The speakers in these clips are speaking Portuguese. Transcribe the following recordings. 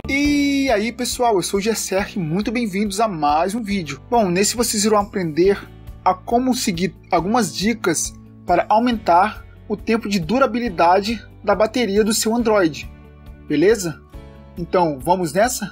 E aí pessoal, eu sou o Gesserk, muito bem-vindos a mais um vídeo. Bom, nesse vocês irão aprender a como seguir algumas dicas para aumentar o tempo de durabilidade da bateria do seu Android, beleza? Então vamos nessa?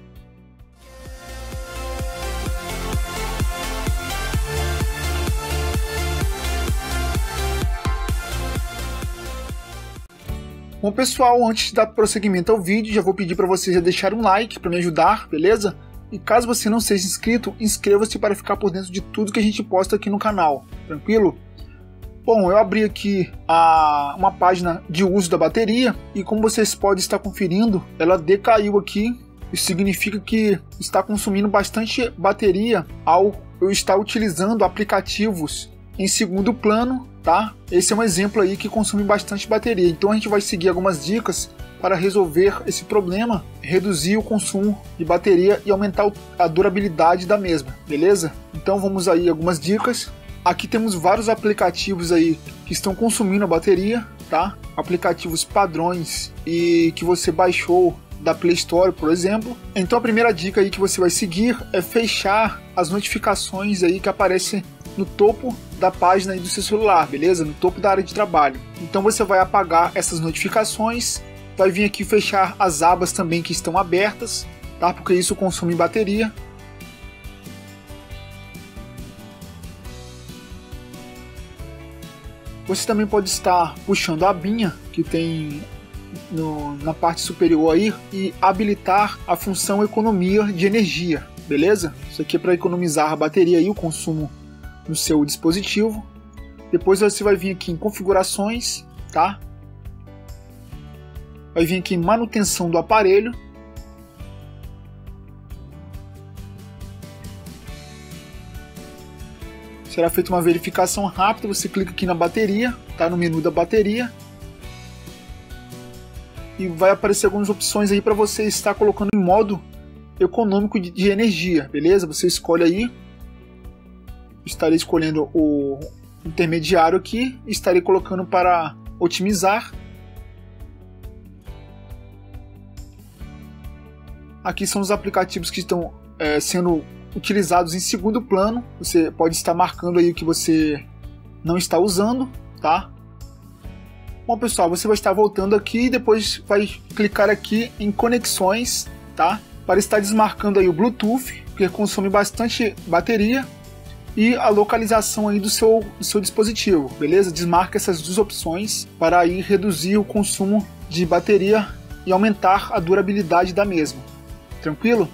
Bom pessoal, antes de dar prosseguimento ao vídeo, já vou pedir para vocês deixarem um like para me ajudar, beleza? E caso você não seja inscrito, inscreva-se para ficar por dentro de tudo que a gente posta aqui no canal, tranquilo? Bom, eu abri aqui uma página de uso da bateria e como vocês podem estar conferindo, ela decaiu aqui. Isso significa que está consumindo bastante bateria ao eu estar utilizando aplicativos em segundo plano, tá? Esse é um exemplo aí que consome bastante bateria. Então a gente vai seguir algumas dicas para resolver esse problema, reduzir o consumo de bateria e aumentar a durabilidade da mesma, beleza? Então vamos aí algumas dicas. Aqui temos vários aplicativos aí que estão consumindo a bateria, tá? Aplicativos padrões e que você baixou da Play Store, por exemplo. Então a primeira dica aí que você vai seguir é fechar as notificações aí que aparecem no topo da página aí do seu celular, beleza? No topo da área de trabalho. Então você vai apagar essas notificações, vai vir aqui fechar as abas também que estão abertas, tá? Porque isso consome bateria. Você também pode estar puxando a abinha que tem na parte superior aí e habilitar a função economia de energia, beleza? Isso aqui é para economizar a bateria e o consumo no seu dispositivo. Depois você vai vir aqui em configurações, tá? Vai vir aqui em manutenção do aparelho. Será feita uma verificação rápida, você clica aqui na bateria, tá? No menu da bateria. E vai aparecer algumas opções aí para você estar colocando em modo econômico de energia, beleza? Você escolhe aí. Estarei escolhendo o intermediário aqui, estarei colocando para otimizar. Aqui são os aplicativos que estão sendo utilizados em segundo plano. Você pode estar marcando aí o que você não está usando, tá? Bom pessoal, você vai estar voltando aqui e depois vai clicar aqui em conexões, tá? Para estar desmarcando aí o Bluetooth, que consome bastante bateria, e a localização aí do seu dispositivo, beleza? Desmarca essas duas opções para aí reduzir o consumo de bateria e aumentar a durabilidade da mesma, tranquilo?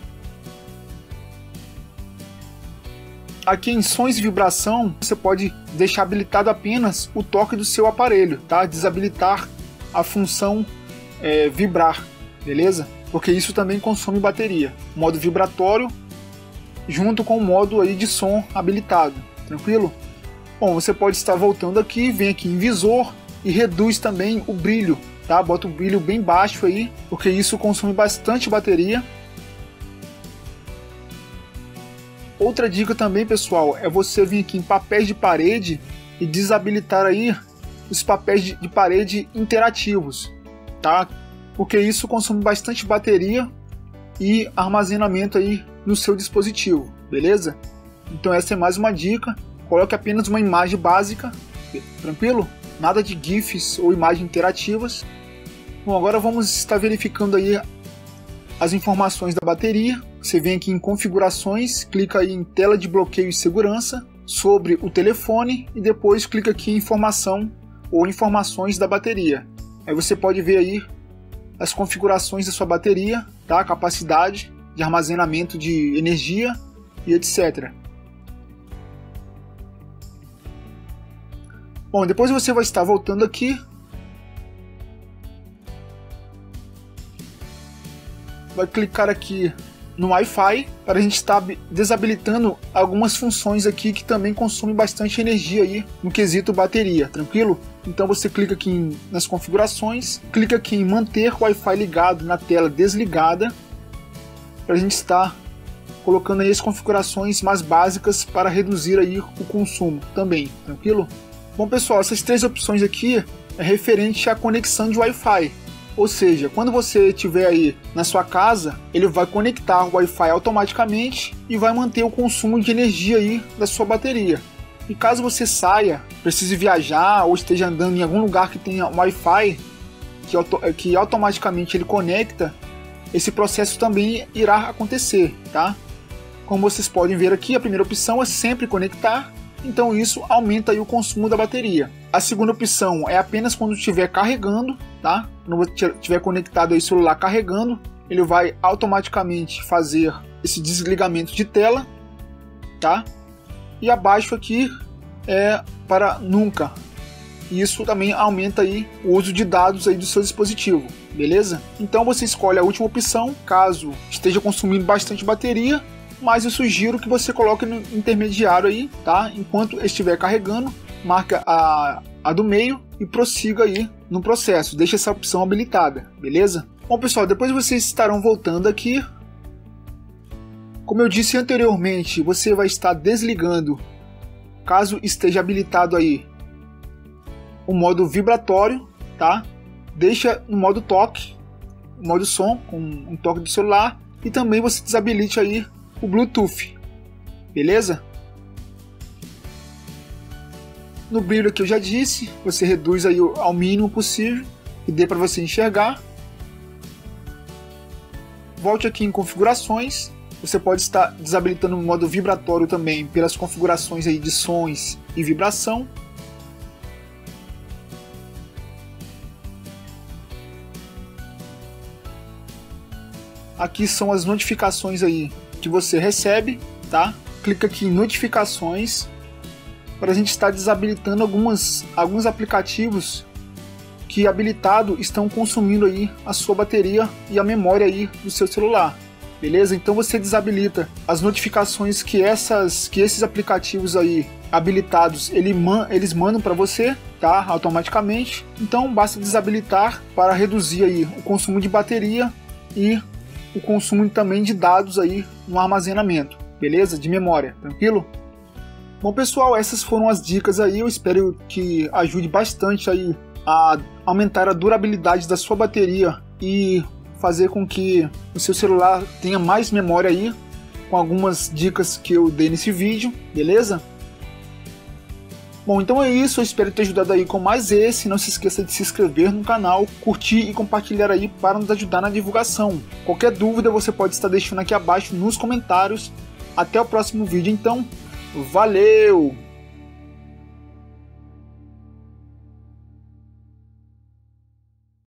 Aqui em sons e vibração, você pode deixar habilitado apenas o toque do seu aparelho, tá? Desabilitar a função vibrar, beleza? Porque isso também consome bateria. Modo vibratório junto com o modo aí de som habilitado, tranquilo? Bom, você pode estar voltando aqui, vem aqui em visor e reduz também o brilho, tá? Bota o brilho bem baixo aí, porque isso consome bastante bateria. Outra dica também, pessoal, é você vir aqui em papéis de parede e desabilitar aí os papéis de parede interativos, tá? Porque isso consome bastante bateria e armazenamento aí no seu dispositivo, beleza? Então essa é mais uma dica. Coloque apenas uma imagem básica, tranquilo? Nada de GIFs ou imagens interativas. Bom, agora vamos estar verificando aí as informações da bateria. Você vem aqui em configurações, clica aí em tela de bloqueio e segurança sobre o telefone e depois clica aqui em informação ou informações da bateria. Aí você pode ver aí as configurações da sua bateria, tá? Capacidade de armazenamento de energia e etc. Bom, depois você vai estar voltando aqui. Vai clicar aqui no Wi-Fi para a gente estar desabilitando algumas funções aqui que também consomem bastante energia aí no quesito bateria, tranquilo? Então você clica aqui nas configurações, clica aqui em manter o Wi-Fi ligado na tela desligada, para a gente estar colocando aí as configurações mais básicas para reduzir aí o consumo também, tranquilo? Bom pessoal, essas três opções aqui é referente à conexão de Wi-Fi, Ou seja, quando você estiver aí na sua casa, ele vai conectar o Wi-Fi automaticamente e vai manter o consumo de energia aí da sua bateria. E caso você saia, precise viajar ou esteja andando em algum lugar que tenha Wi-Fi, que automaticamente ele conecta, esse processo também irá acontecer, tá? Como vocês podem ver aqui, a primeira opção é sempre conectar, então isso aumenta aí o consumo da bateria. A segunda opção é apenas quando estiver carregando, tá? Quando estiver conectado aí o celular carregando, ele vai automaticamente fazer esse desligamento de tela, tá? E abaixo aqui é para nunca. Isso também aumenta aí o uso de dados aí do seu dispositivo, beleza? Então você escolhe a última opção, caso esteja consumindo bastante bateria, mas eu sugiro que você coloque no intermediário aí, tá? Enquanto estiver carregando, marca a do meio e prossiga aí no processo, deixa essa opção habilitada, beleza? Bom pessoal, depois vocês estarão voltando aqui. Como eu disse anteriormente, você vai estar desligando, caso esteja habilitado aí, o modo vibratório, tá? Deixa no modo toque, o modo som, com um toque do celular, e também você desabilite aí o Bluetooth, beleza? No brilho que eu já disse, você reduz aí ao mínimo possível, que dê para você enxergar. Volte aqui em configurações, você pode estar desabilitando o modo vibratório também pelas configurações aí de sons e vibração. Aqui são as notificações aí que você recebe, tá? Clica aqui em notificações para a gente estar desabilitando alguns aplicativos que habilitado estão consumindo aí a sua bateria e a memória aí do seu celular, beleza? Então você desabilita as notificações que esses aplicativos aí habilitados eles mandam para você, tá? Automaticamente. Então basta desabilitar para reduzir aí o consumo de bateria e o consumo também de dados aí no armazenamento, beleza? De memória, tranquilo? Bom pessoal, essas foram as dicas aí, eu espero que ajude bastante aí a aumentar a durabilidade da sua bateria e fazer com que o seu celular tenha mais memória aí, com algumas dicas que eu dei nesse vídeo, beleza? Bom, então é isso, eu espero ter ajudado aí com mais esse. Não se esqueça de se inscrever no canal, curtir e compartilhar aí para nos ajudar na divulgação. Qualquer dúvida você pode estar deixando aqui abaixo nos comentários. Até o próximo vídeo então, valeu!